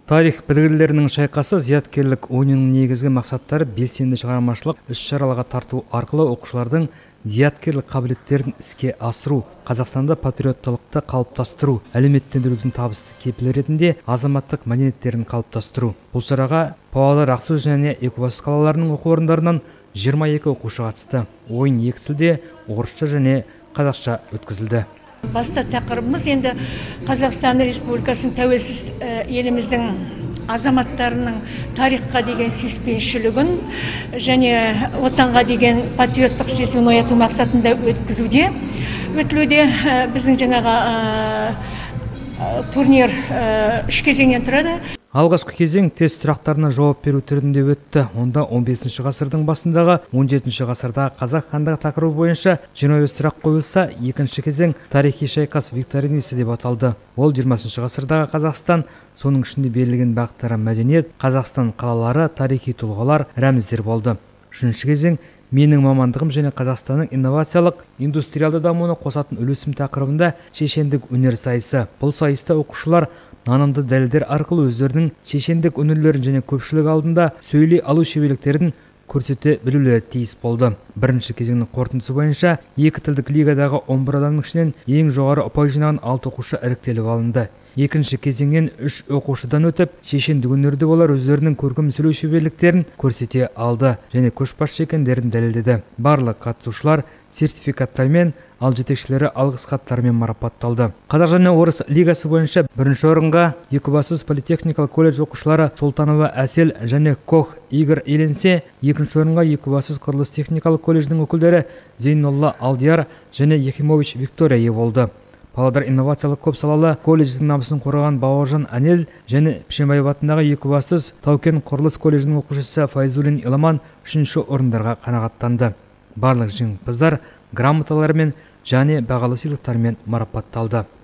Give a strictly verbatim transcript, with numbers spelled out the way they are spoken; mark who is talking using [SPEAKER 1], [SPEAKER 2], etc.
[SPEAKER 1] Тарих білгірлерінің шайқасы зияткерлік ойынының негізгі мақсаттары белсенді шығармашылық іс-шараларға тарту арқылы оқушылардың зияткерлік қабілеттерін іске асыру, Қазақстанда патриоттылықты қалыптастыру, әлеуметтендірудің табысты кепілі ретінде азаматтық мәдениеттерін қалыптастыру. Бұл шараға Павлодар, Ақсу және Екібастұз қалаларының оқу орындарынан жиырма екі оқушы қатысты. Ойын екі тілде, орысша және қазақша өткізілді.
[SPEAKER 2] Баста тақырыбымыз енді Қазақстан Республикасының тәуелсіз еліміздің азаматтарының тарихқа деген сүйіспеншілігін және отанға деген патриоттық сезімін ояту мақсатында өткізуде. Өтілуде біздің жаңағы турнир үш кезеңнен тұрады.
[SPEAKER 1] Алғашқы кезең тест сұрақтарына жауап беру түрінде өтті. Онда он бесінші ғасырдың басындағы он жетінші ғасырдағы қазақ хандығы тақырыбы бойынша жиырма бес сұрақ қойылса, екінші кезең тарихи шайқас викторинасы деп аталды. Ол жиырмасыншы ғасырдағы Қазақстан, соның ішінде берілген бағыттары мәдениет, Қазақстан қалалары, тарихи тұлғалар, рәміздер болды. Үшінші кезең менің мамандығым және Қазақстанның инновациялық индустриалды дамуына қосатын үлесім тақырыбында шешендік өнер сайысы. Бұл сайыста оқушылар нанымды дәлелдер арқылы өздерінің шешендік өнерлерін және көпшілік алдында сөйлей алу шеберліктерін көрсете білулері тиіс болды. Бірінші кезеңнің қорытындысы бойынша екі тілдік лигадағы он бір адамның ішінен ең жоғары ұпай жинаған алты оқушы іріктеліп алынды. Екінші кезеңнен үш оқушыдан өтіп, шешендік өнерде олар өздерінің көркем сөйлеу шеберліктерін көрсете алды және көшбасшы екендерін дәлелдеді. Барлық қатысушылар сертификаттармен, ал жетекшілері алғыс хаттармен марапатталды. Қазақ және орыс лигасы бойынша бірінші орынға Екібастұз политехникалық колледж оқушылары Солтанова Әсел және Кох Игорь иеленсе, екінші орынға Екібастұз құрылыс техникалық колледждің өкілдері Зейнолла Алдияр және Ехимович Виктория ие болды. Павлодар инновациялық көпсалалы колледждің намысын қорғаған Бауыржан Анел және Пішембаев атындағы Екібастұз Таукен құрылыс колледжінің оқушысы Файзулин Иламан үшінші орындарға қанағаттанды. Барлық жеңімпаздар грамоталармен және бағалы сыйлықтармен марапатталды.